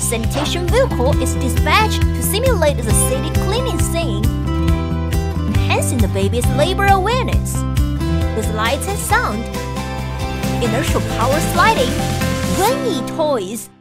sanitation vehicle is dispatched to simulate the city cleaning scene, enhancing the baby's labor awareness. With lights and sound, inertial power sliding, rainy toys,